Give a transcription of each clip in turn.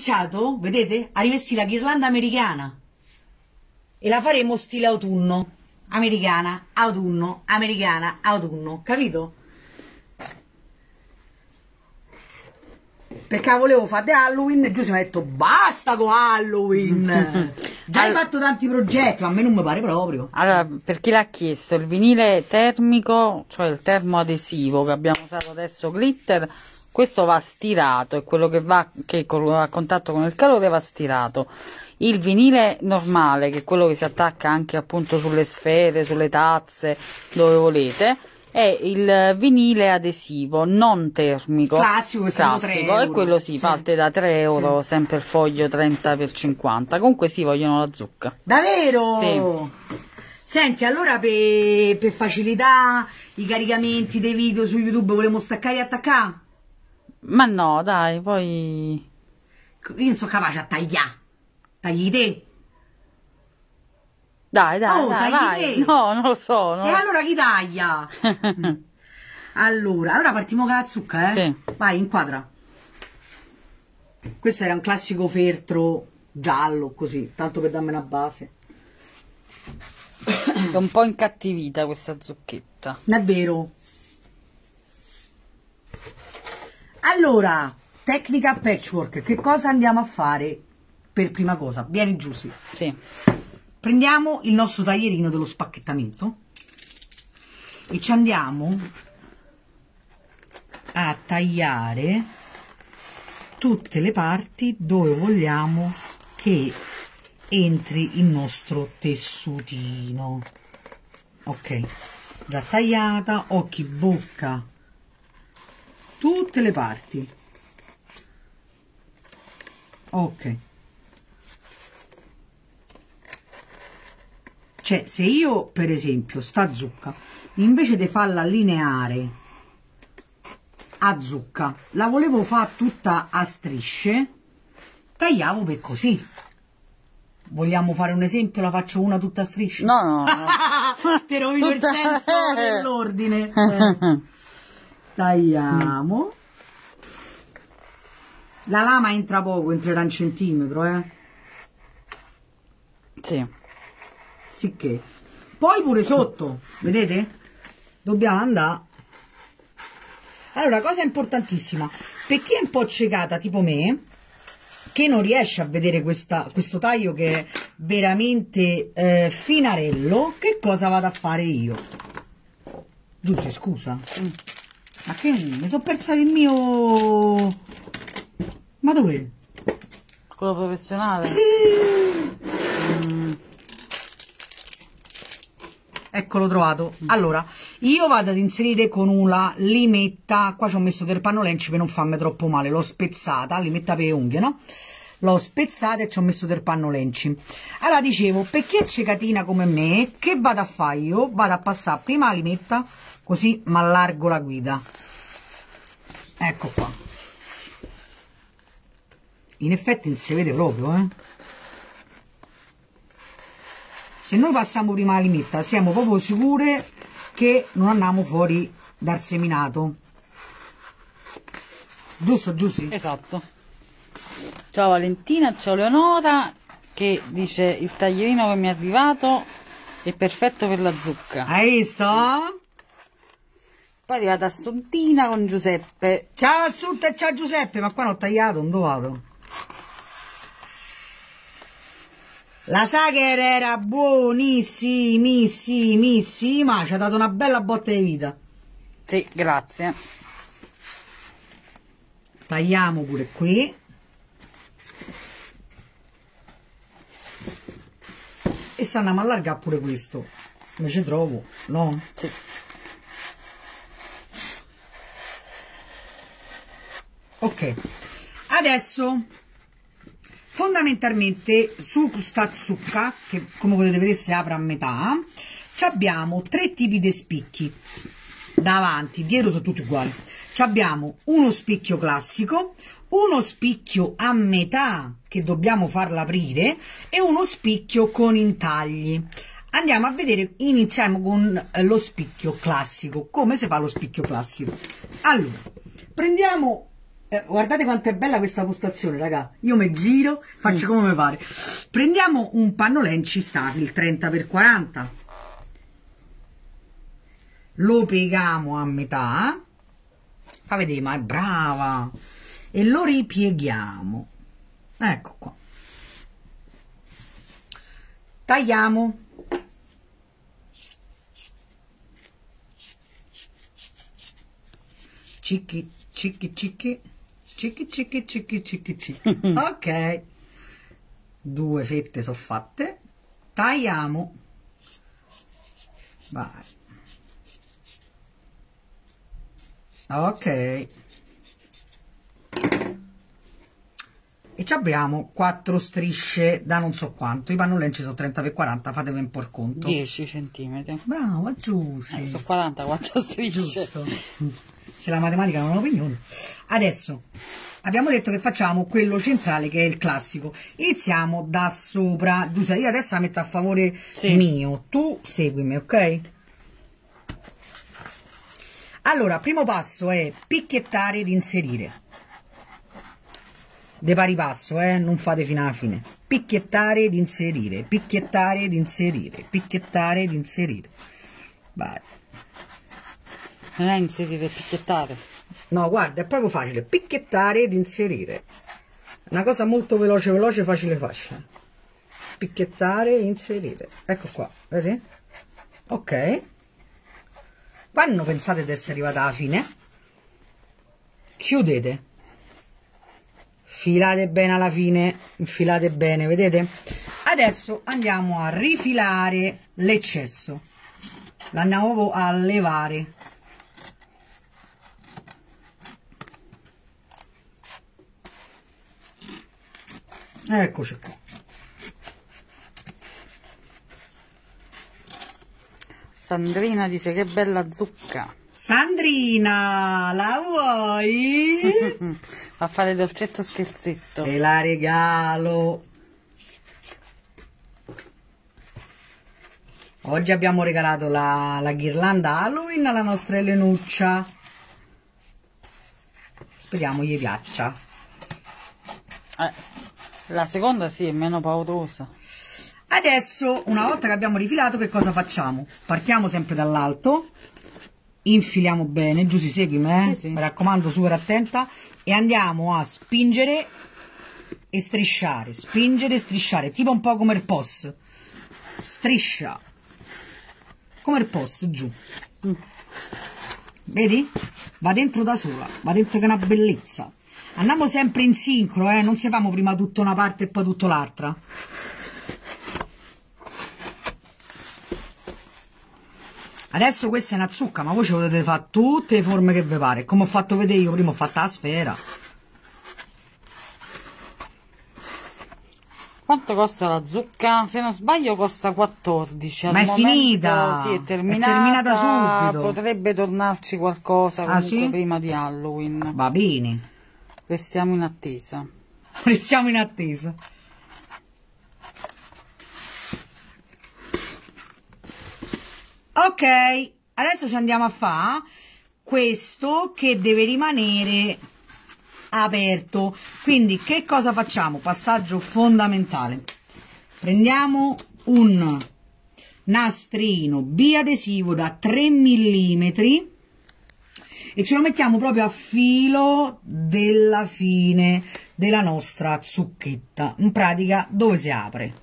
iniziato, vedete, a rivestire la ghirlanda americana e la faremo stile autunno, americana, autunno, capito? Perché la volevo fare di Halloween e Giuseppe mi ha detto basta con Halloween. Già hai fatto tanti progetti, ma a me non mi pare proprio. Allora, per chi l'ha chiesto, il vinile termico, cioè il termoadesivo che abbiamo usato adesso, glitter, questo va stirato, è quello che va a contatto con il calore, va stirato. Il vinile normale, che è quello che si attacca anche appunto sulle sfere, sulle tazze, dove volete, è il vinile adesivo non termico classico, classico, e quello sì, parte da 3 euro, sempre il foglio 30x50. Comunque sì, vogliono la zucca. Davvero? Sì. Senti, allora per facilità i caricamenti dei video su YouTube volevamo staccare e attaccare? Ma no, dai, poi... Io non sono capace a tagliare. Tagli te? Dai, Oh, dai, tagli vai. te? No, non lo so. E allora chi taglia? Allora partiamo con la zucca, Sì. Vai, inquadra. Questo era un classico feltro giallo, così, tanto per darmi una base. È un po' incattivita questa zucchetta. Non è vero? Allora, tecnica patchwork, che cosa andiamo a fare per prima cosa? Vieni giù, sì. Sì. Prendiamo il nostro taglierino dello spacchettamento e ci andiamo a tagliare tutte le parti dove vogliamo che entri il nostro tessutino. Ok, già tagliata, occhi, bocca, tutte le parti. Ok, cioè se io per esempio sta zucca invece di farla lineare a zucca la volevo fare tutta a strisce, tagliavo per così. Vogliamo fare un esempio? La faccio una tutta a strisce? No. Te rovino il senso dell'ordine. Tagliamo. La lama entra poco, entrerà un centimetro, Sì. Sicché. Poi pure sotto, vedete? Dobbiamo andare. Allora, cosa importantissima, per chi è un po' ciecata tipo me, che non riesce a vedere questo taglio che è veramente finarello, che cosa vado a fare io? Giuseppe, scusa. Ma che mi sono persa il mio... Ma dov'è? Quello professionale? Sì! Eccolo trovato. Allora, io vado ad inserire con una limetta, qua ci ho messo del pannolenci per non farmi troppo male, l'ho spezzata, limetta per le unghie, no? L'ho spezzata e ci ho messo del pannolenci. Allora, dicevo, per chi è cecatina come me, che vado a fare io? Vado a passare prima la limetta, così mi allargo la guida. Ecco qua. In effetti non si vede proprio, Se noi passiamo prima la limetta siamo proprio sicure che non andiamo fuori dal seminato. Giusto, Giussi? Esatto. Ciao Valentina, ciao Leonora, che dice il taglierino che mi è arrivato è perfetto per la zucca. Hai visto? Poi è arrivata Assuntina con Giuseppe. Ciao Assunta e ciao Giuseppe, ma qua non ho tagliato, non vado. La Sacher era buonissimissima, ci ha dato una bella botta di vita. Sì, grazie. Tagliamo pure qui. E se andiamo a allargare pure questo. Come ci trovo, no? Sì. Ok. Adesso... fondamentalmente su questa zucca, che come potete vedere si apre a metà, abbiamo 3 tipi di spicchi, davanti, dietro sono tutti uguali. Abbiamo uno spicchio classico, uno spicchio a metà che dobbiamo farla aprire e uno spicchio con intagli. Andiamo a vedere, iniziamo con lo spicchio classico. Come si fa lo spicchio classico? Allora, prendiamo Guardate quanto è bella questa postazione, raga. Io mi giro, faccio come mi pare. Prendiamo un pannolenci Stafil 30x40, lo pieghiamo a metà, fa vedere, ma è brava, e lo ripieghiamo, ecco qua, tagliamo, cicchi cicchi cicchi cicchi cicchi cicchi cicchi cicchi. Ok, 2 fette sono fatte, tagliamo, vai, ok, e ci abbiamo 4 strisce da non so quanto. I pannolenci sono 30x40, fatevi un po' il conto. 10 centimetri. Brava Giusy, Sono 44 strisce. giusto. Se la matematica non è un'opinione. Adesso abbiamo detto che facciamo quello centrale, che è il classico. Iniziamo da sopra. Giulia, io adesso la metto a favore mio, tu seguimi, ok? Allora, primo passo è picchiettare ed inserire. De pari passo, non fate fino alla fine. Picchiettare ed inserire, picchiettare ed inserire, picchiettare ed inserire. Vai. Non è inserire e picchiettare. No, guarda, è proprio facile. Picchiettare ed inserire. Una cosa molto veloce, veloce, facile, facile. Picchiettare e inserire. Ecco qua, vedete? Ok. Quando pensate di essere arrivata alla fine, chiudete. Filate bene alla fine, infilate bene, vedete? Adesso andiamo a rifilare l'eccesso. L'andiamo a levare. Eccoci qua. Sandrina dice che bella zucca. Sandrina, la vuoi? Va a fare dolcetto scherzetto. Te la regalo. Oggi abbiamo regalato la ghirlanda Halloween alla nostra Elenuccia. Speriamo gli piaccia. La seconda sì, è meno paurosa. Adesso, una volta che abbiamo rifilato, che cosa facciamo? Partiamo sempre dall'alto, infiliamo bene, giù si seguimi, Sì. Mi raccomando, super attenta, e andiamo a spingere e strisciare, tipo un po' come il POS, striscia, come il POS, giù, vedi? Va dentro da sola, va dentro che è una bellezza. Andiamo sempre in sincro, non sepamo prima tutta una parte e poi tutta l'altra. Adesso questa è una zucca, ma voi ci potete fare tutte le forme che vi pare. Come ho fatto vedere io, prima ho fatto la sfera. Quanto costa la zucca? Se non sbaglio costa 14. Ma Al è momento, finita! sì, È terminata subito. Potrebbe tornarci qualcosa comunque sì? prima di Halloween. Va bene. Restiamo in attesa. Restiamo in attesa. Ok, adesso ci andiamo a fare questo che deve rimanere aperto. Quindi che cosa facciamo? Passaggio fondamentale. Prendiamo un nastrino biadesivo da 3 mm e ce lo mettiamo proprio a filo della fine della nostra zucchetta, in pratica dove si apre.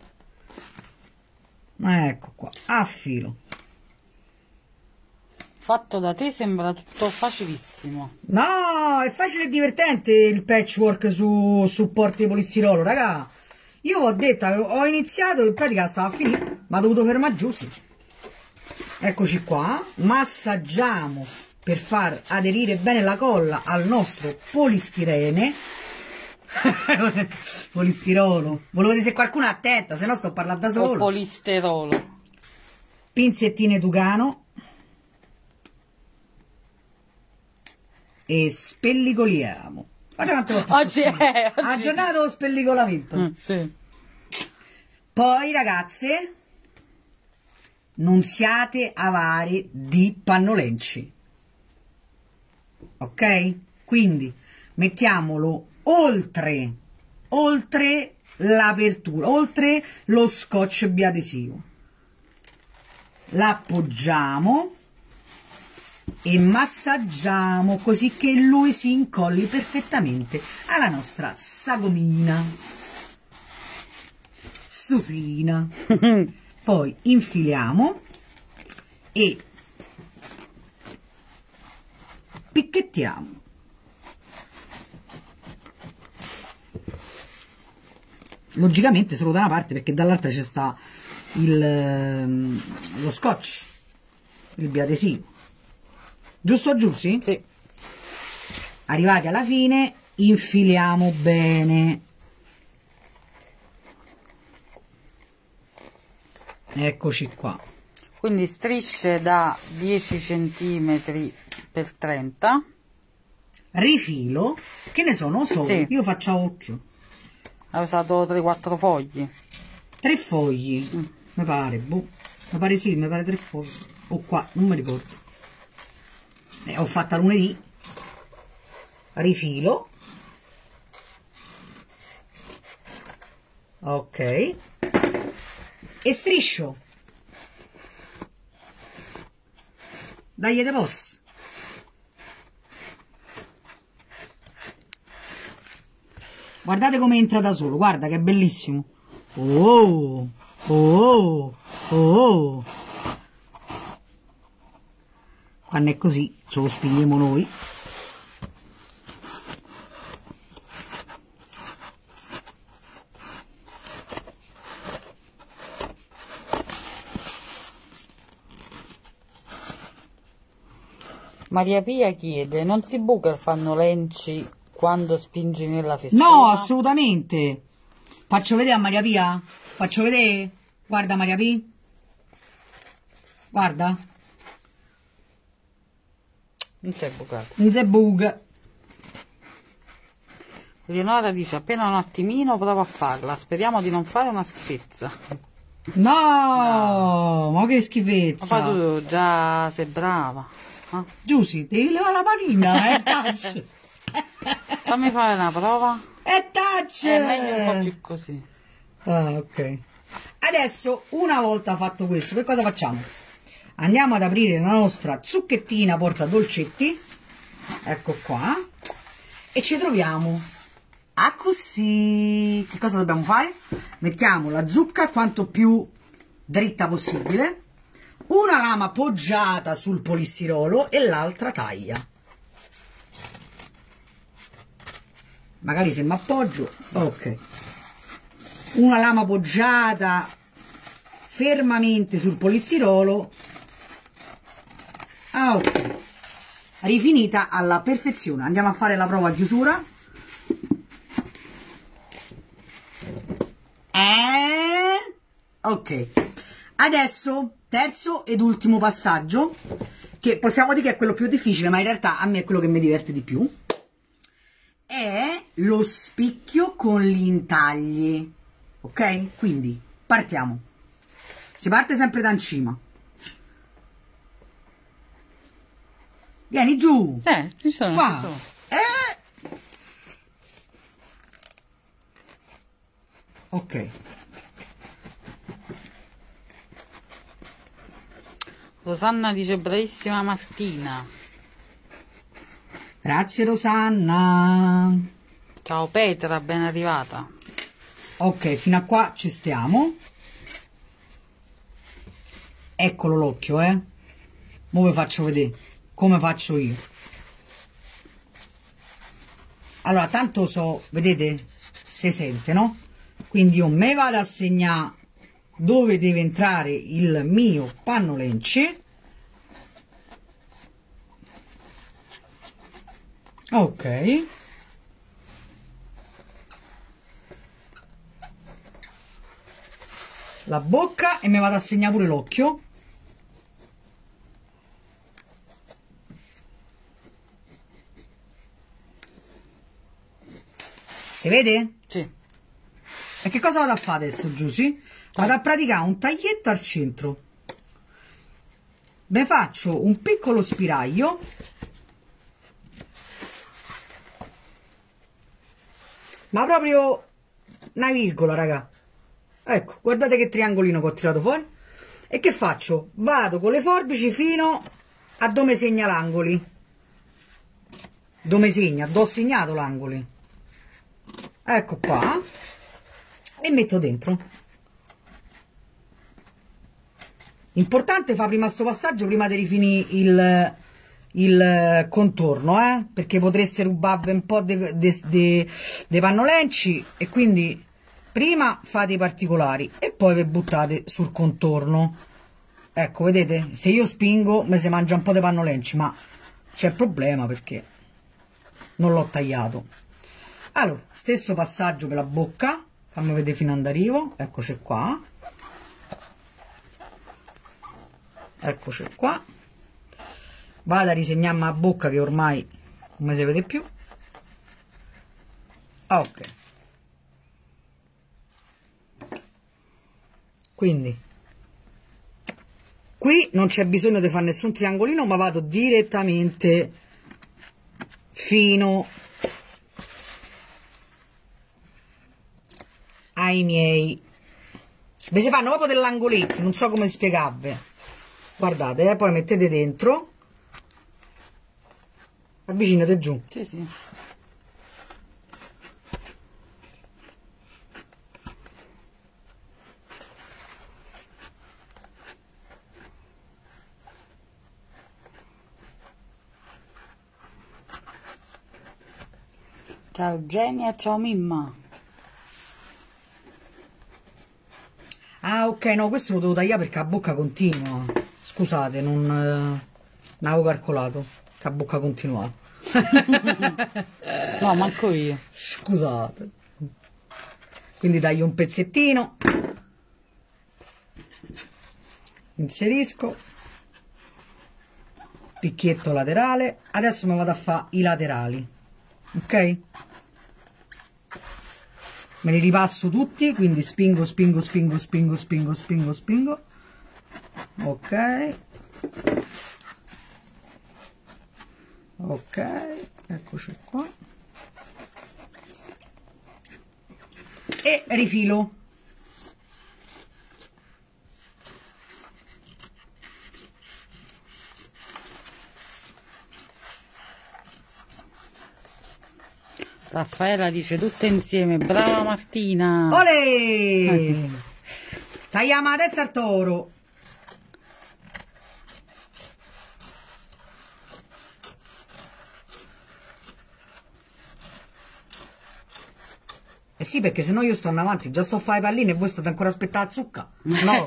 Ecco qua, a filo. Fatto da te sembra tutto facilissimo. No, è facile e divertente il patchwork su supporti di polistirolo, raga. Io ho detto, ho iniziato, in pratica stava a finire, ma ho dovuto fermare giù, sì. Eccoci qua, massaggiamo per far aderire bene la colla al nostro polistirene. Polistirolo. Volevo dire se qualcuno è attenta, se no sto parlando da solo. O polisterolo. Pinzettine Tucano. E spellicoliamo. Guarda quanto Oggi ha giornato lo spellicolamento. Sì. Poi ragazze, non siate avare di pannolenci, ok? Quindi mettiamolo oltre l'apertura, oltre lo scotch biadesivo, l'appoggiamo e massaggiamo così che lui si incolli perfettamente alla nostra sagomina Susina. Poi infiliamo e picchettiamo. Logicamente solo da una parte, perché dall'altra c'è sta lo scotch, il biadesivo. Giusto Giussi? Sì. Arrivati alla fine infiliamo bene. Eccoci qua. Quindi strisce da 10 cm per 30. Rifilo, che ne sono solo, Sì. io faccio a occhio. Ho usato 3-4 fogli. 3 fogli, mi pare, boh. Mi pare sì, mi pare 3 fogli. O qua, non mi ricordo. Ho fatta lunedì. Rifilo. Ok. E striscio. Dai, te posso. Guardate come entra da solo, guarda che è bellissimo. Oh, oh, oh. Quando è così, ce lo spingiamo noi. Maria Pia chiede: non si buca il panno Lenci quando spingi nella fessura? No, assolutamente. Faccio vedere a Maria Pia? Faccio vedere? Guarda Maria Pia. Guarda. Non c'è bucato. Non si buca. Leonora dice: appena un attimino prova a farla, speriamo di non fare una schifezza. No, ma che Ma schifezza. poi tu già sei brava. Giussi, devi levare la manina, touch. Fammi fare una prova. È touch. È meglio un po' più così. Ah, ok. Adesso, una volta fatto questo, che cosa facciamo? Andiamo ad aprire la nostra zucchettina porta dolcetti. Ecco qua. E ci troviamo a così. Che cosa dobbiamo fare? Mettiamo la zucca quanto più dritta possibile, una lama poggiata sul polistirolo e l'altra taglia. Magari se mi appoggio, ok. Una lama poggiata fermamente sul polistirolo. Ah, ok. Rifinita alla perfezione. Andiamo a fare la prova a chiusura. Ok. Adesso terzo ed ultimo passaggio, che possiamo dire che è quello più difficile, ma in realtà a me è quello che mi diverte di più, è lo spicchio con gli intagli. Ok? Quindi partiamo. Si parte sempre da in cima. Vieni giù. Ci sono. Qua. Ci sono. Ok. Rosanna dice: bravissima Martina. Grazie Rosanna. Ciao Petra, ben arrivata. Ok, fino a qua ci stiamo. Eccolo l'occhio, eh. Mo' vi faccio vedere come faccio io. Allora, tanto so, vedete, si sente, no? Quindi io me vado a segnare dove deve entrare il mio panno Lenci. Ok. La bocca e mi vado a segnare pure l'occhio. Si vede? Sì. E che cosa vado a fare adesso, Giusy? Vado a praticare un taglietto al centro. Ne faccio un piccolo spiraglio. ma proprio una virgola, raga. Ecco, guardate che triangolino che ho tirato fuori. E che faccio? Vado con le forbici fino a dove segna l'angoli. Dove segna? Dove ho segnato l'angoli. Ecco qua. E metto dentro. Importante fa prima sto passaggio, prima di rifinire il contorno, perché potreste rubarvi un po' dei pannolenci, e quindi prima fate i particolari e poi vi buttate sul contorno. Ecco, vedete, se io spingo mi si mangia un po' di pannolenci, ma c'è problema perché non l'ho tagliato. Allora, stesso passaggio per la bocca, fammi vedere fino ad arrivo, eccoci qua. Eccoci qua. Vado a risegnarmi la bocca che ormai non mi si vede più. Ok. Quindi qui non c'è bisogno di fare nessun triangolino, ma vado direttamente fino ai miei. Vi si fanno proprio dell'angoletto, non so come spiegarvi. Guardate, poi mettete dentro. Avvicinate giù. Sì, sì. Ciao Eugenia, ciao Mimma. Ah, ok, no, questo lo devo tagliare perché la bocca continua. Scusate, non avevo calcolato che la bocca continuava. No, manco io. Scusate. Quindi taglio un pezzettino. Inserisco. Picchietto laterale. Adesso mi vado a fare i laterali. Ok? Me li ripasso tutti, quindi spingo, spingo, spingo, spingo, spingo, spingo, spingo. Ok. Ok, eccoci qua. E rifilo. Raffaella dice tutte insieme, brava Martina. Olè! Tagliamo la testa al toro. Eh sì, perché sennò io sto avanti, già sto a fare le palline e voi state ancora a aspettare la zucca. No.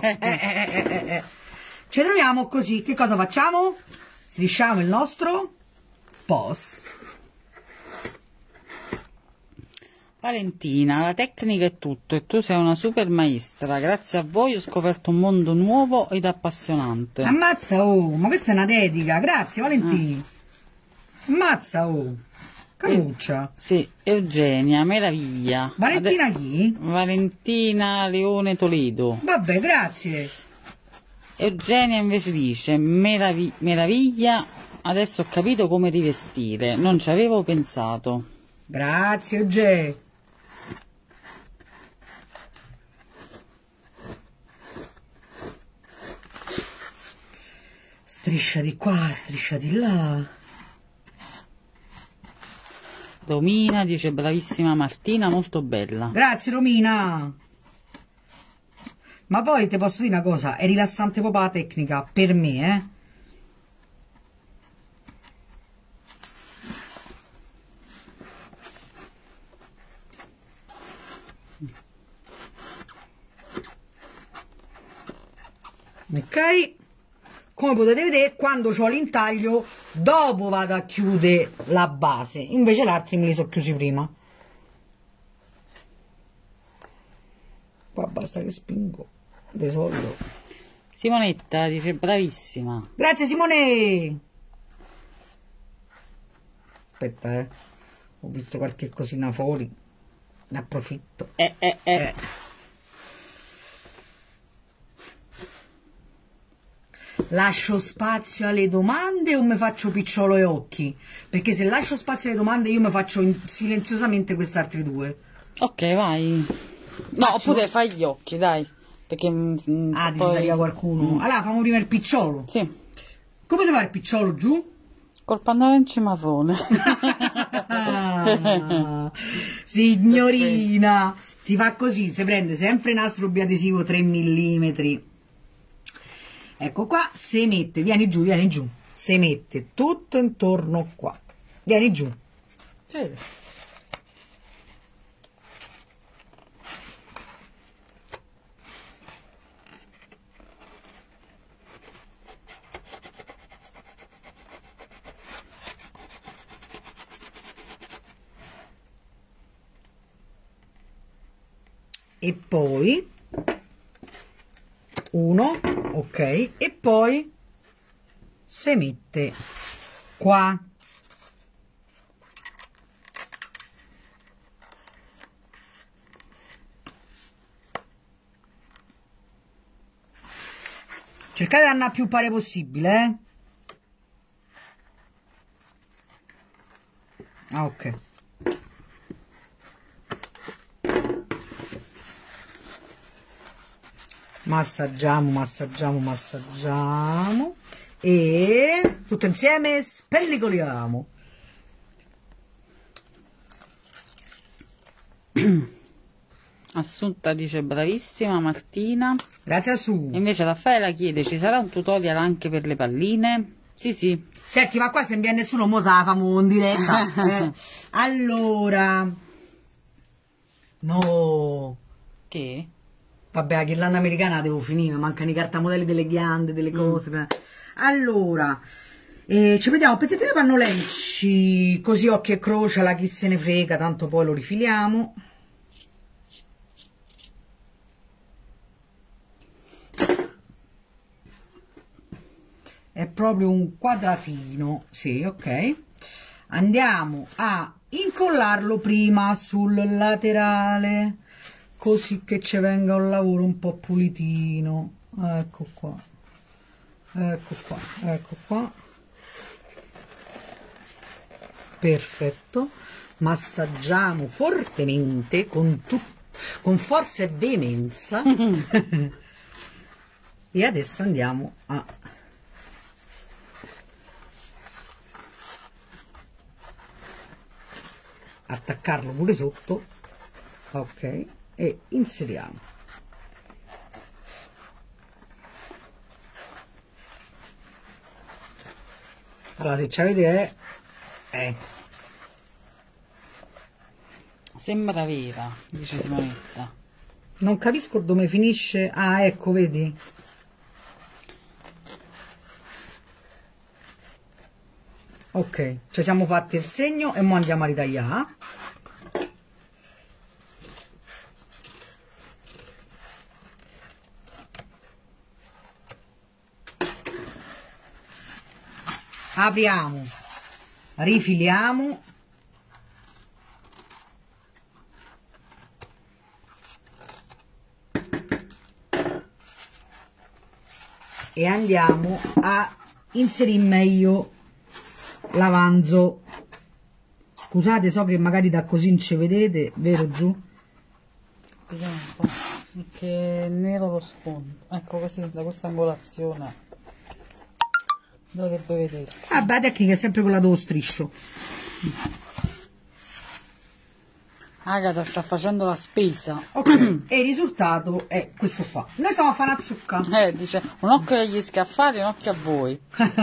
Ci troviamo così. Che cosa facciamo? Strisciamo il nostro pos. Valentina, la tecnica è tutto e tu sei una super maestra. Grazie a voi ho scoperto un mondo nuovo ed appassionante. Ammazza, oh, ma questa è una dedica. Grazie, Valentina. Ammazza, oh. Caruccia. Sì, Eugenia, meraviglia. Valentina chi? Valentina Leone Toledo. Vabbè, grazie. Eugenia invece dice, meraviglia, adesso ho capito come rivestire, non ci avevo pensato. Grazie, Eugenio. Striscia di qua, striscia di là. Romina dice bravissima Martina, molto bella. Grazie Romina. Ma poi ti posso dire una cosa, è rilassante proprio la tecnica, per me, Ok? Come potete vedere, quando ho l'intaglio, dopo vado a chiudere la base. Invece l'altri me li sono chiusi prima. Qua basta che spingo. De solito. Simonetta dice bravissima. Grazie Simone! Aspetta, ho visto qualche cosina fuori. Ne approfitto. Lascio spazio alle domande o mi faccio picciolo e occhi? Perché se lascio spazio alle domande io mi faccio silenziosamente queste altre due. Ok, vai. No, oppure fai gli occhi, dai. Perché dici arriva qualcuno. Allora, facciamo prima il picciolo. Sì. Come si fa il picciolo giù? Col pannolino marrone. Signorina, si fa così, si prende sempre nastro biadesivo 3 mm. Ecco qua, si mette, vieni giù, si mette tutto intorno qua. Vieni giù. Sì. E poi uno, ok, e poi si mette qua. Cercate di andare più pare possibile, ok. Massaggiamo e tutto insieme spellicoliamo. Assunta dice bravissima Martina. Grazie a su. Invece Raffaella chiede: ci sarà un tutorial anche per le palline? Sì, sì. Senti, ma qua se non viene nessuno, mo sa famo in diretta. Allora, no. Che? Vabbè, la ghirlanda americana la devo finire, mancano i cartamodelli delle ghiande, delle cose. Allora, ci prendiamo un pezzettino di pannolenci, così occhio e croce, la chi se ne frega, tanto poi lo rifiliamo. È proprio un quadratino, sì, ok. Andiamo a incollarlo prima sul laterale, così che ci venga un lavoro un po' pulitino. Ecco qua, ecco qua, ecco qua. Perfetto. Massaggiamo fortemente con forza e veemenza. E adesso andiamo a attaccarlo pure sotto, ok, e inseriamo. Allora, se ci avete Sembra vera, dice Simonetta. non capisco dove finisce. Ah, ecco, vedi? Ok, ci siamo fatti il segno e mo andiamo a ritagliare. Apriamo, rifiliamo. E andiamo a inserire meglio l'avanzo. Scusate, so che magari da così non ci vedete, vero giù? Vediamo un po', perché è nero lo sfondo. Ecco, così, da questa angolazione dovrebbe vedersi. Ah, beh, tecnica è sempre quella dello striscio. Agata sta facendo la spesa. Ok, e il risultato è questo qua. Noi stiamo a fare una zucca. Dice, un occhio agli scaffali, un occhio a voi.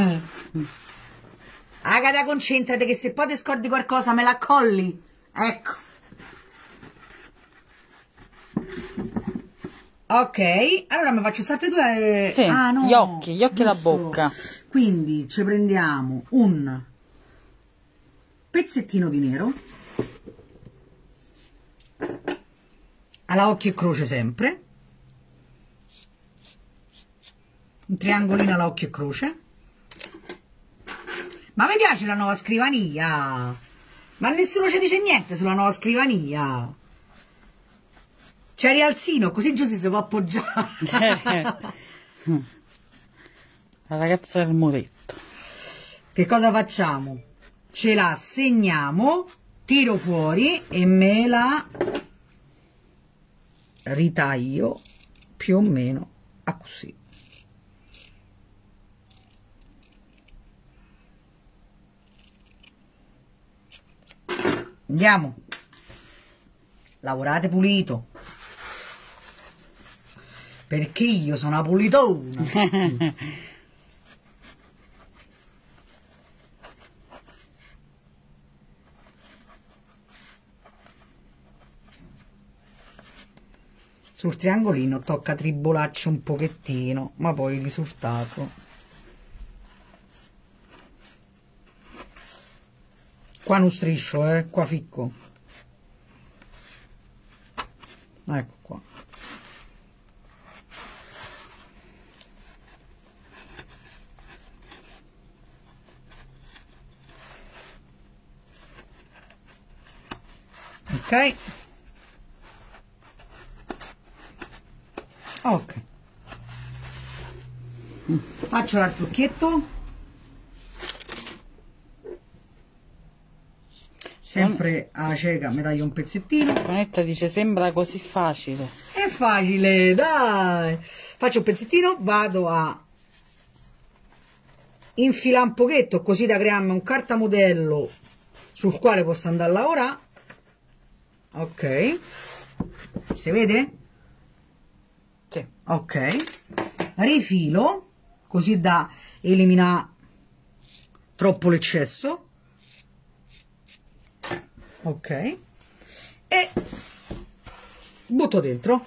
Agata, concentrate che se poi ti scordi qualcosa me la colli. Ecco. Ok, allora mi faccio state due. Sì, ah, no, gli occhi e la giusto. bocca. Quindi ci prendiamo un pezzettino di nero. Alla occhio e croce sempre. Un triangolino alla occhio e croce. Ma mi piace la nuova scrivania. Ma nessuno ci dice niente sulla nuova scrivania. C'è rialzino, così giù si può appoggiare. La ragazza del muretto. Che cosa facciamo? Ce la segniamo, tiro fuori e me la ritaglio più o meno a così. Andiamo, lavorate pulito, perché io sono una pulitona. Sul triangolino tocca tribolarci un pochettino, ma poi il risultato. Qua non striscio, qua ficco. Ecco qua. Ok. Ok. Faccio l'altro occhietto. Sempre alla cieca mi taglio un pezzettino. Vanetta dice sembra così facile. È facile, dai. Faccio un pezzettino, vado a infilare un pochetto così da crearmi un cartamodello sul quale posso andare a lavorare. Ok. Si vede? Sì. Ok. Rifilo così da eliminare troppo l'eccesso. Ok, e butto dentro.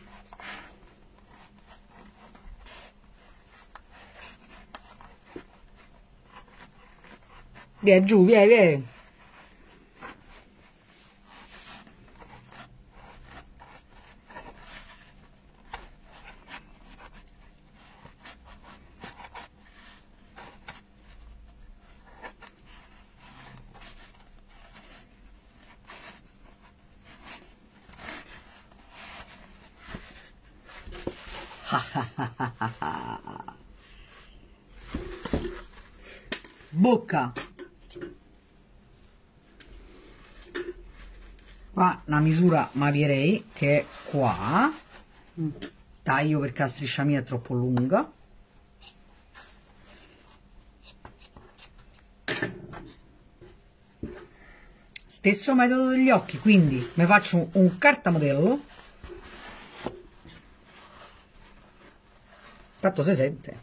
Via giù, via, via. Bocca. Qua una misura ma direi che è qua. Taglio perché la striscia mia è troppo lunga. Stesso metodo degli occhi, quindi mi faccio un cartamodello. Tanto si sente.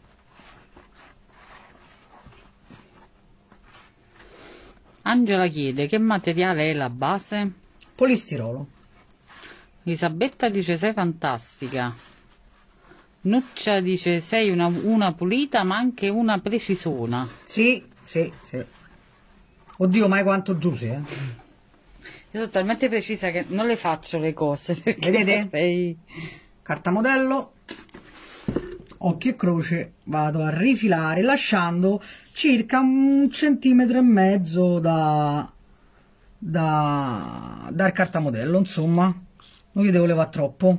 Angela chiede che materiale è la base? Polistirolo. Elisabetta dice sei fantastica. Nuccia dice sei una pulita ma anche una precisona. Sì, sì, sì. Oddio, mai quanto giusi, eh. Io sono talmente precisa che non le faccio le cose. Vedete? Sei... Cartamodello, occhio e croce, vado a rifilare lasciando circa 1,5 centimetri dal cartamodello, insomma. Non gli devo levare troppo.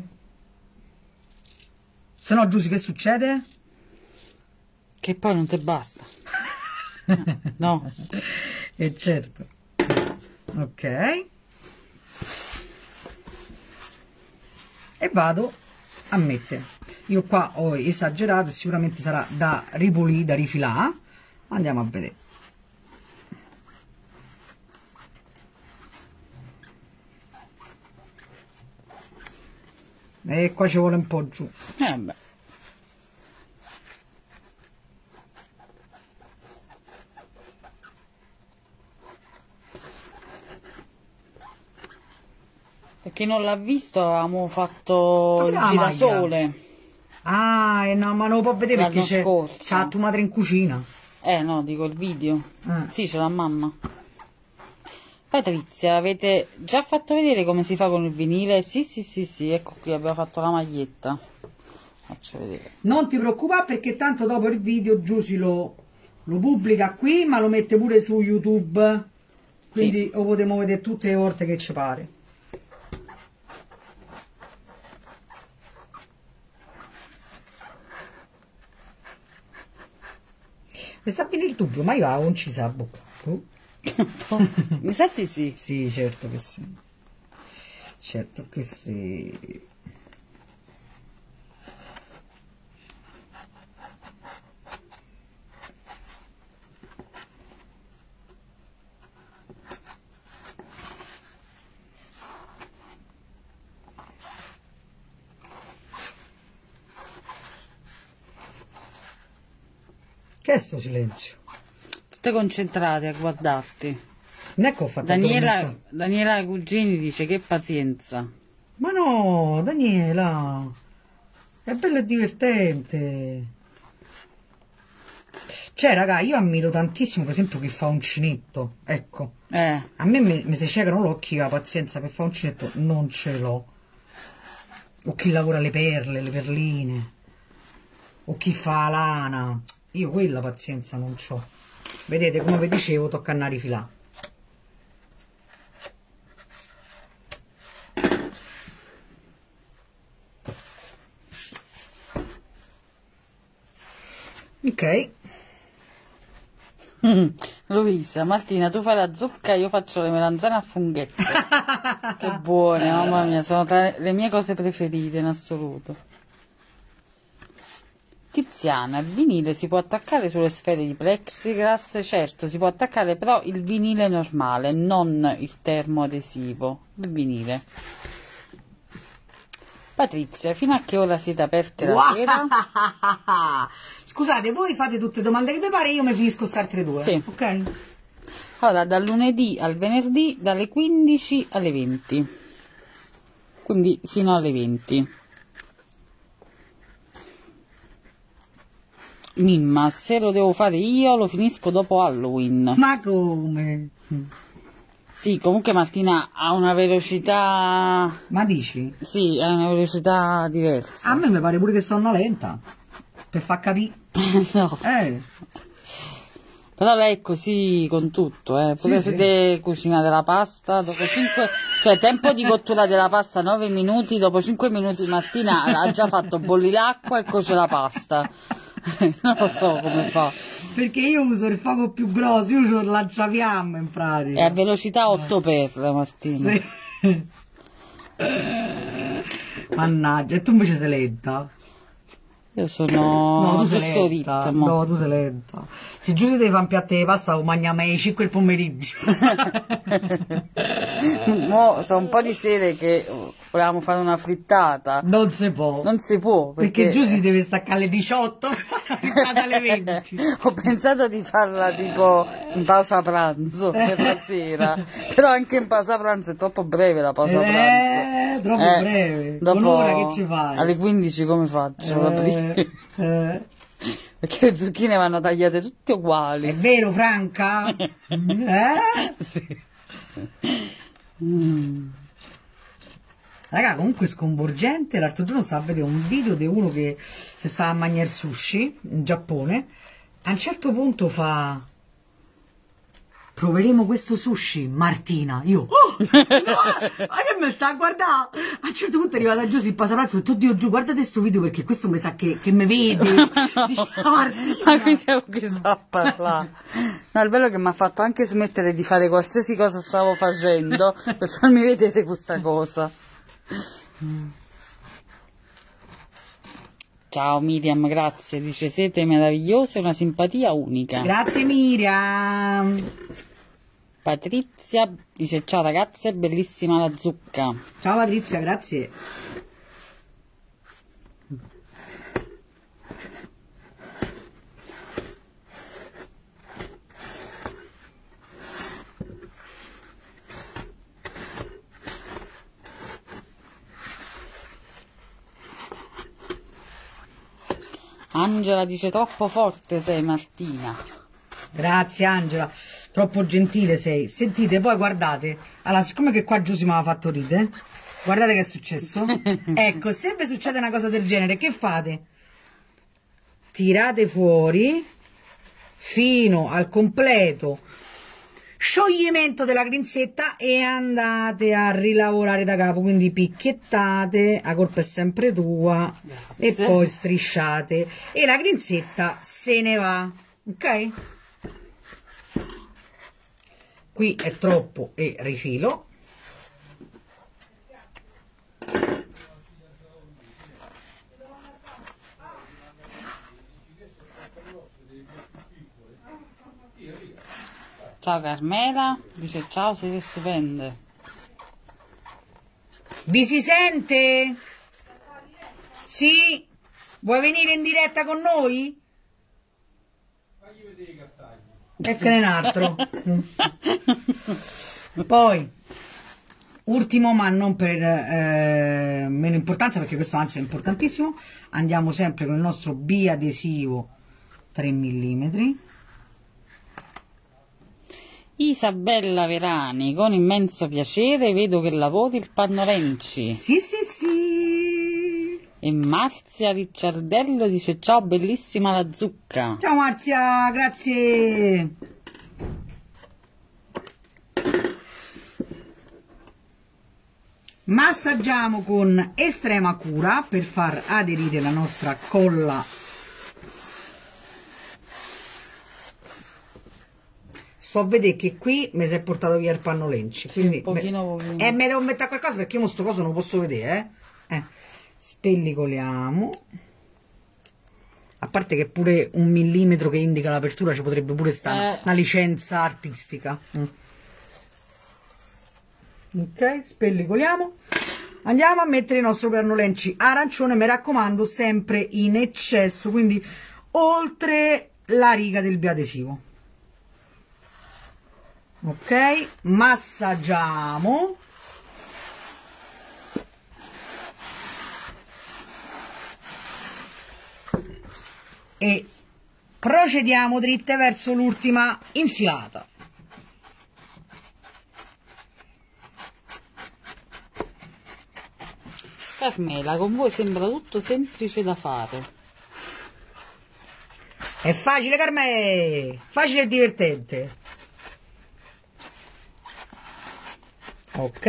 Se no, Giusy, che succede? Che poi non ti basta. No. E certo. Ok. E vado a mettere. Io qua ho esagerato, sicuramente sarà da ripulire, da rifilare. Andiamo a vedere. E qua ci vuole un po' giù. Vabbè. Per chi non l'ha visto avevamo fatto il girasole. Ah, no, ma non lo può vedere perché c'ha tua madre in cucina. No, dico il video. Sì, ce l'ha mamma. Patrizia, avete già fatto vedere come si fa con il vinile? Sì, sì, sì, sì, ecco qui abbiamo fatto la maglietta. Faccio vedere. Non ti preoccupare perché tanto dopo il video Giusy lo pubblica qui, ma lo mette pure su YouTube. Quindi sì, lo potremo vedere tutte le volte che ci pare. Mi sta bene il dubbio, ma io avevo incisa la bocca. Mi sa di sì. Sì, certo che sì. Certo che sì. Che è sto silenzio? Tutte concentrate a guardarti. Non è che ho fatto addormentare. Daniela Cugini dice che pazienza. Ma no, Daniela, è bello e divertente. Cioè, raga, io ammiro tantissimo, per esempio, chi fa uncinetto. Ecco. A me mi si ciecano l'occhio, la pazienza per fare uncinetto non ce l'ho. O chi lavora le perle, le perline. O chi fa lana. Io quella pazienza non c'ho. Vedete, come vi dicevo, tocca andare a rifilare. Ok. Luisa, Martina, tu fai la zucca, io faccio le melanzane a funghetto. Che buone, mamma mia, sono tra le mie cose preferite in assoluto. Tiziana, il vinile si può attaccare sulle sfere di plexiglass? Certo, si può attaccare però il vinile normale, non il termoadesivo, il vinile. Patrizia, fino a che ora siete aperte la sera? Scusate, voi fate tutte domande che vi pare, io mi finisco queste altre due. Sì. Ok? Allora, dal lunedì al venerdì, dalle 15 alle 20. Quindi fino alle 20. Mimma, se lo devo fare io, lo finisco dopo Halloween. Ma come? Sì, comunque Martina ha una velocità... Ma dici? Sì, ha una velocità diversa. A me mi pare pure che stanno lenta. Per far capire. No. Però lei è così con tutto, pure se deve cucinare la pasta, dopo 5... Cioè, tempo di cottura della pasta 9 minuti, dopo 5 minuti Martina ha già fatto bollire l'acqua e cuoce la pasta. Non lo so come fa. Perché io uso il fuoco più grosso, io uso il lanciafiamme in pratica. È a velocità 8 per Martina. Sì. Mannaggia, e tu invece sei lenta? Io sono... No, tu sei giusto lenta. ritmo. No, tu sei lenta. Se giù ti devi fare un piatto di pasta, lo mangiamo alle 5 del pomeriggio. Mo, sono un po' di sere che volevamo fare una frittata. Non si può. Non si può. Perché giù si deve staccare alle 18 alle 20. Ho pensato di farla tipo in pausa pranzo per la sera. Però anche in pausa pranzo è troppo breve la pausa pranzo. Troppo breve. Dopo, un'ora che ci fai? Alle 15 come faccio? Perché le zucchine vanno tagliate tutte uguali. È vero, Franca? Sì. Raga, comunque sconvolgente. L'altro giorno stavo a vedere un video di uno che si stava a mangiare sushi in Giappone. A un certo punto fa: proveremo questo sushi, Martina. Io, ma che mi sta a guardare? A un certo punto è arrivata giù, si passa pranzo, ho detto, oddio, giù, guardate sto video perché questo mi sa che mi vede. Dice, Martina. Ma qui siamo chi sta a parlare. No, il bello è che mi ha fatto anche smettere di fare qualsiasi cosa stavo facendo per farmi vedere questa cosa. Ciao Miriam, grazie, dice siete meravigliose, una simpatia unica. Grazie Miriam. Patrizia dice ciao ragazze, bellissima la zucca. Ciao Patrizia, grazie. Angela dice troppo forte sei Martina. Grazie Angela, troppo gentile sei. Sentite, poi guardate, allora siccome che qua giù si mi aveva fatto ridere, guardate che è successo. Ecco, se vi succede una cosa del genere, che fate? Tirate fuori fino al completo scioglimento della grinzetta e andate a rilavorare da capo, quindi picchiettate, la colpa è sempre tua. Grazie. E poi strisciate e la grinzetta se ne va, ok? Qui è troppo e rifilo. Ciao Carmela, dice ciao, siete stupende. Vi si sente? Sì? Vuoi venire in diretta con noi? E che ne un altro. Poi, ultimo ma non per meno importanza, perché questo anzi è importantissimo, andiamo sempre con il nostro biadesivo 3 mm. Isabella Verani, con immenso piacere vedo che lavori il panno Lenci. Sì, sì, sì. E Marzia Ricciardello dice ciao, bellissima la zucca. Ciao Marzia, grazie. Massaggiamo con estrema cura per far aderire la nostra colla. Sto a vedere che qui mi si è portato via il panno Lenci, quindi pochino. me devo mettere qualcosa perché io sto coso non lo posso vedere, spellicoliamo. A parte che pure 1 millimetro che indica l'apertura ci potrebbe pure stare una licenza artistica. Ok, spellicoliamo. Andiamo a mettere il nostro panno Lenci arancione, mi raccomando sempre in eccesso, quindi oltre la riga del biadesivo. Ok, massaggiamo. E procediamo dritte verso l'ultima infilata. Carmela, con voi sembra tutto semplice da fare. È facile, Carmè, facile e divertente. Ok,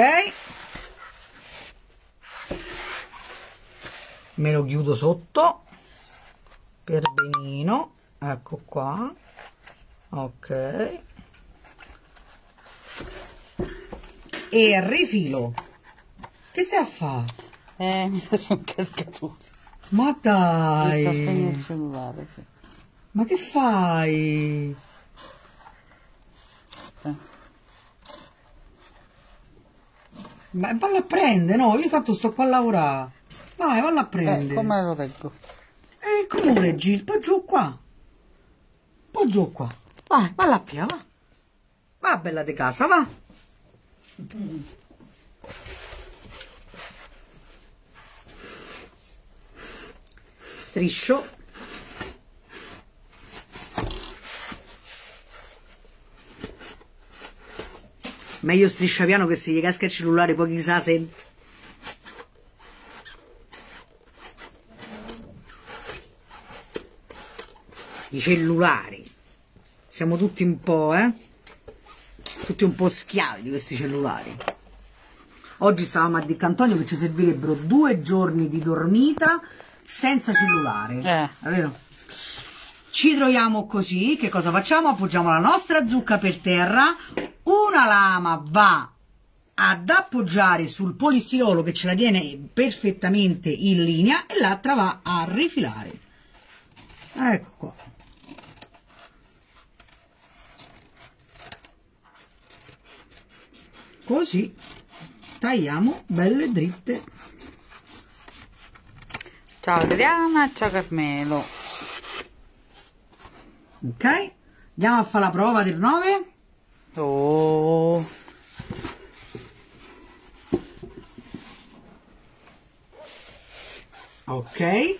me lo chiudo sotto per benino, ecco qua. Ok, e rifilo. Che stai a fare? Mi serve un caricatore. Ma Mi sta spegnendo dai, il cellulare, sì. ma che fai? Ma valla a prendere, no, io tanto sto qua a lavorare. Vai, valla a prendere. Come lo reggo? Come lo reggi? Un po' giù qua. Un po' giù qua. Vai, valla a pia, va. Va, bella di casa, va. Striscio. Meglio striscia piano che se gli casca il cellulare poi chissà se... I cellulari. Siamo tutti un po', tutti un po' schiavi di questi cellulari. Oggi stavamo a dire a Antonio che ci servirebbero 2 giorni di dormita senza cellulare. È vero? Ci troviamo così, che cosa facciamo? Appoggiamo la nostra zucca per terra, una lama va ad appoggiare sul polistirolo che ce la tiene perfettamente in linea e l'altra va a rifilare. Ecco qua. Così tagliamo belle dritte. Ciao Adriana, ciao Carmelo. Ok, andiamo a fare la prova del 9. Oh. Ok,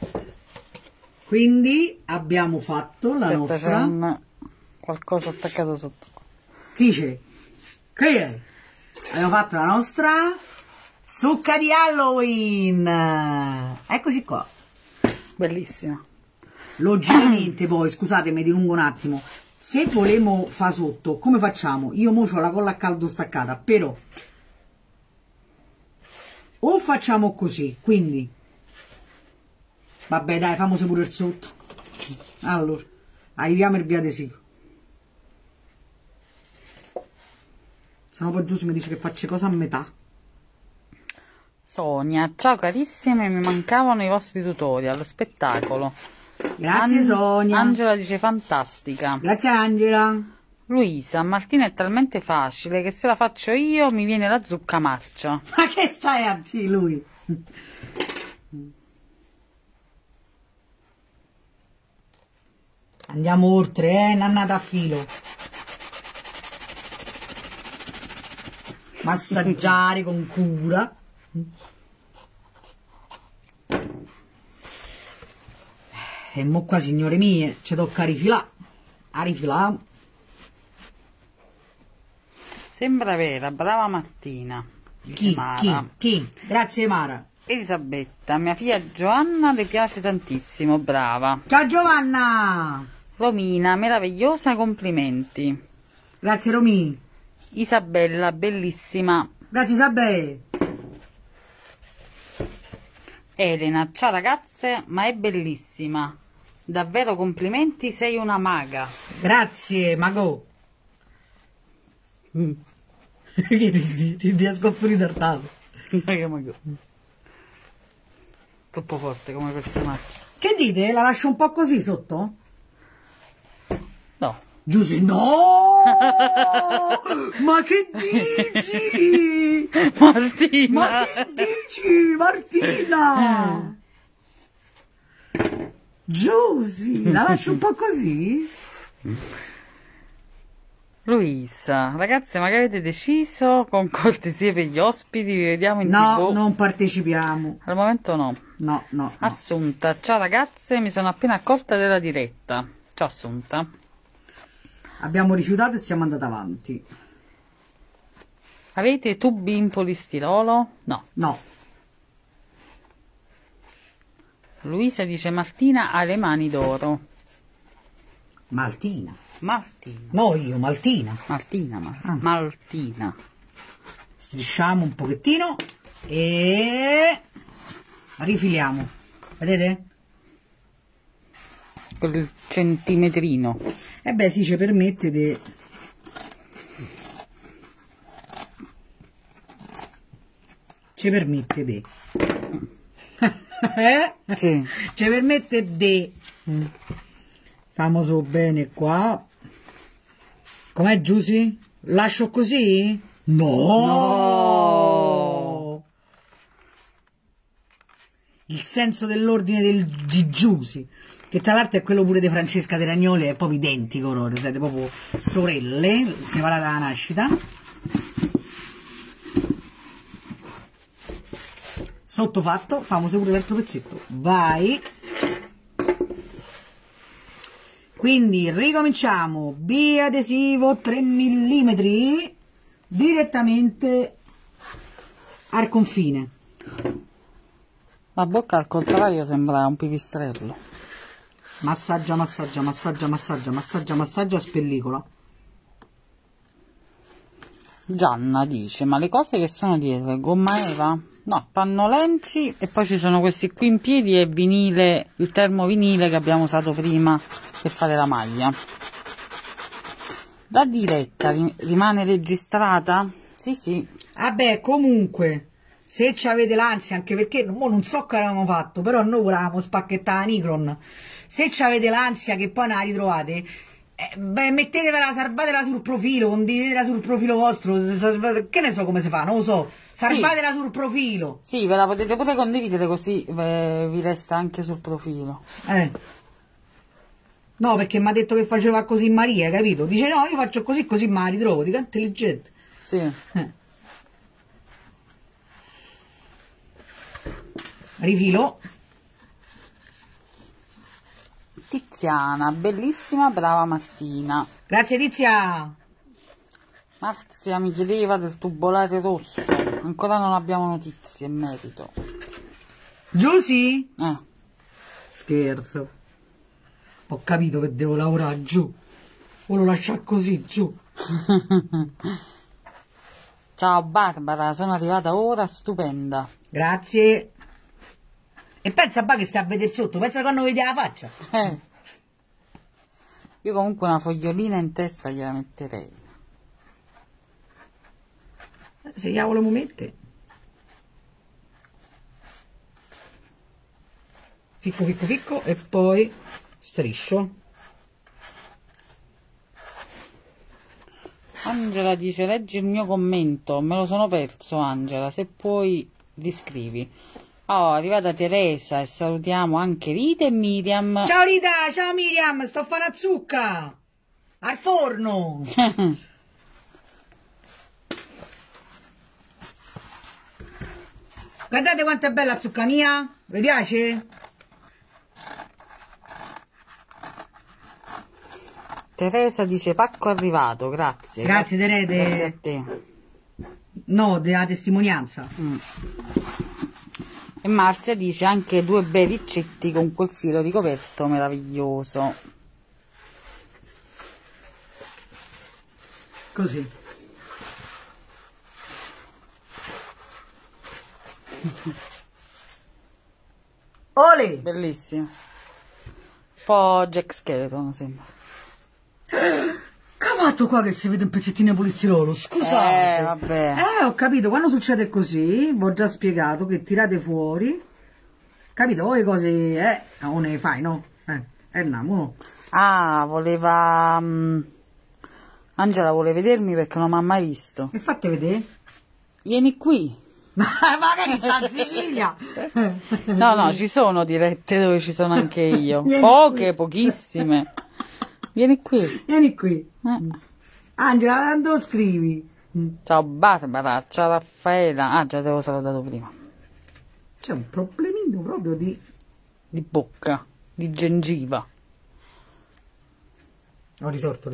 quindi abbiamo fatto la Aspetta, nostra... c'è qualcosa attaccato sotto. Chi c'è? Qui è? Abbiamo fatto la nostra zucca di Halloween. Eccoci qua. Bellissima. Logicamente poi, scusate, mi dilungo un attimo, se volemo fa sotto, come facciamo? Io mo c'ho la colla a caldo staccata, però o facciamo così, quindi vabbè dai, famo pure il sotto. Allora, arriviamo il biadesivo. Se no poi Giussi mi dice che faccio cosa a metà. Sonia, ciao carissime, mi mancavano i vostri tutorial, spettacolo. Grazie Sonia. Angela dice fantastica. Grazie Angela. Luisa, Martina è talmente facile che se la faccio io mi viene la zucca marcia. Ma che stai a dire lui? Andiamo oltre, nannata a filo. Massaggiare con cura. E mo qua, signore mie, ci tocca rifilare. A rifilare. Sembra vera, brava Martina. Chi? Mara. Chi? Grazie Mara. Elisabetta, mia figlia Giovanna le piace tantissimo, brava. Ciao Giovanna! Romina, meravigliosa, complimenti. Grazie Romi. Isabella, bellissima. Grazie Isabè. Elena, ciao ragazze, ma è bellissima. Davvero complimenti, sei una maga. Grazie Mago. Ridi a scoppio ritardato. Che maga. Troppo forte come personaggio. Che dite? La lascio un po' così sotto? No. Giusy, no! Ma che dici? Martina. Ma che dici, Martina? Giusy, la lascio un po' così? Luisa, ragazze, ma che avete deciso? Con cortesie per gli ospiti, vi vediamo in No, TV? non partecipiamo. Al momento no. No. Assunta, ciao ragazze, mi sono appena accorta della diretta. Ciao Assunta. Abbiamo rifiutato e siamo andati avanti. Avete tubi in polistirolo? No. No. Luisa dice Martina ha le mani d'oro. Maltina. Martina. No, io, Maltina. Ah. Martina. Strisciamo un pochettino e rifiliamo. Vedete? Quel centimetrino. E beh, sì, ci permette di... Ci permette di... Sì. Ci permette di... Famoso bene qua. Com'è Giusy? Lascio così? No! Il senso dell'ordine di Giusy, che tra l'altro è quello pure di Francesca De Ragnoli, è proprio identico loro, siete proprio sorelle, separate dalla nascita. Sotto fatto, famoso pure l'altro pezzetto. Vai! Quindi ricominciamo, biadesivo 3 mm direttamente al confine. La bocca al contrario sembra un pipistrello. Massaggia, spellicola. Gianna dice, ma le cose che sono dietro, gomma eva? No, pannolenci e poi ci sono questi qui in piedi e vinile, il termovinile che abbiamo usato prima per fare la maglia. La diretta rimane registrata? Sì. Vabbè, comunque, se avete l'ansia, anche perché mo non so che avevamo fatto, però noi volevamo spacchettare la Nikon. Se avete l'ansia che poi non la ritrovate, mettetevela, salvatela sul profilo, condividetela sul profilo vostro, che ne so come si fa, non lo so, salvatela sul profilo. Sì, ve la potete pure condividere così vi resta anche sul profilo. No, perché mi ha detto che faceva così Maria, capito? Dice no, io faccio così me la ritrovo, dico intelligente. Sì. Rifilo. Tiziana, bellissima, brava Martina. Grazie Tizia. Marzia mi chiedeva del tubolare rosso, ancora non abbiamo notizie in merito. Giusy? Scherzo. Ho capito che devo lavorare giù. O lo lasciare così giù. Ciao Barbara, sono arrivata ora, stupenda. Grazie. E pensa che stai a vedere sotto, pensa quando vedi la faccia. Io comunque una fogliolina in testa gliela metterei. Se gliela volevo mettere. Ficco e poi striscio. Angela dice, leggi il mio commento, me lo sono perso Angela, se puoi riscrivi. Oh, è arrivata Teresa e salutiamo anche Rita e Miriam. Ciao Rita, ciao Miriam, sto a fare una zucca al forno. Guardate quanto è bella la zucca mia, vi piace? Teresa dice pacco arrivato, grazie. Grazie Terese. Grazie a te. No, della testimonianza. E Marzia dice anche 2 bei riccetti con quel filo ricoperto meraviglioso. Così. Ole! Bellissimo. Un po' Jack Skeleton sembra. Cavato qua che si vede un pezzettino di polistirolo, scusate. Vabbè. Ho capito, quando succede così, vi ho già spiegato che tirate fuori, capito, voi cose, non ne fai, no? No. Ah, voleva... Angela vuole vedermi perché non mi ha mai visto. E fate vedere? Vieni qui. Magari sta in Sicilia. No, ci sono dirette dove ci sono anche io. Poche, pochissime. Vieni qui. Vieni qui. Angela, quando scrivi? Ciao Barbara, ciao Raffaela. Ah, già te l'avevo salutato prima. C'è un problemino proprio di bocca, di gengiva. Ho risorto.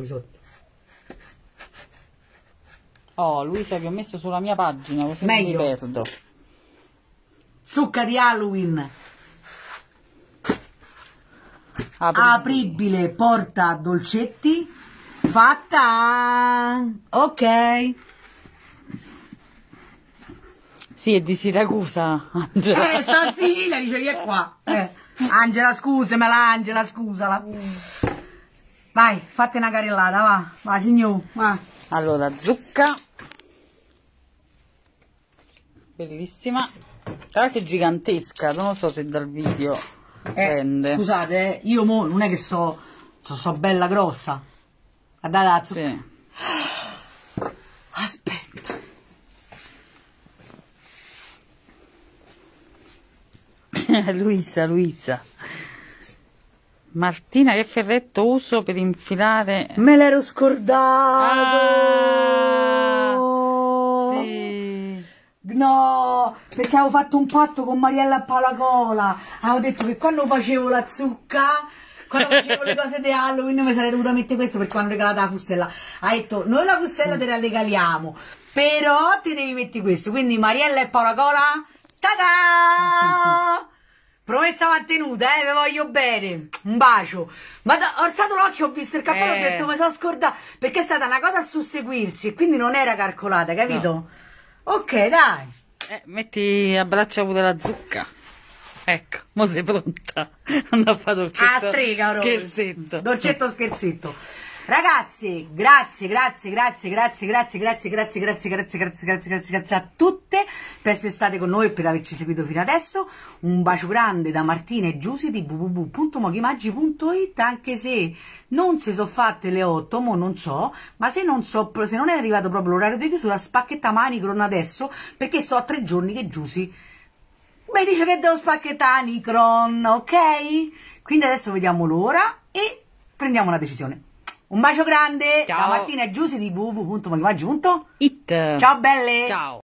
Oh, Luisa, vi ho messo sulla mia pagina, così Meglio. non mi perdo. Zucca di Halloween. Apribile, porta dolcetti. Fatta. Ok. Sì, è di Siracusa, Angela. Sta in Sicilia, dice che è qua. Angela, Angela, scusala. Vai, fate una carrellata, va, signor, va. Allora, zucca. Bellissima. Tra l'altro è gigantesca, non lo so se dal video prende. Scusate, io mo non è che so bella grossa. Guardate la zucca. Sì. Aspetta. Luisa. Martina, che ferretto uso per infilare? Me l'ero scordato. Sì. No, perché avevo fatto un patto con Mariella Palacola. Avevo detto che quando facevo la zucca, quando facevo le cose di Halloween, mi sarei dovuta mettere questo perché quando regalata la fustella. Ha detto, noi la fustella te la regaliamo, però ti devi mettere questo. Quindi Mariella e Palacola, ta-da! Promessa mantenuta, vi voglio bene. Un bacio. Ma ho alzato l'occhio, ho visto il cappello e ho detto, mi sono scordata. Perché è stata una cosa a susseguirsi e quindi non era calcolata, capito? No. Ok, dai. Metti a braccia pure la zucca. Ecco, mo sei pronta. Andò a fare dolcetto. Strega, scherzetto. Dolcetto scherzetto. Ragazzi, grazie a tutte per essere state con noi e per averci seguito fino adesso. Un bacio grande da Martina e Giusy di www.mochimaggi.it, anche se non si sono fatte le 8, mo non so, ma se non è arrivato proprio l'orario di chiusura, spacchetta Manicron adesso, perché so a 3 giorni che Giusy mi dice che devo spacchettare Manicron, ok? Quindi adesso vediamo l'ora e prendiamo una decisione. Un bacio grande da Martina e Giusy di www.mochimaggi.it. Ciao belle! Ciao!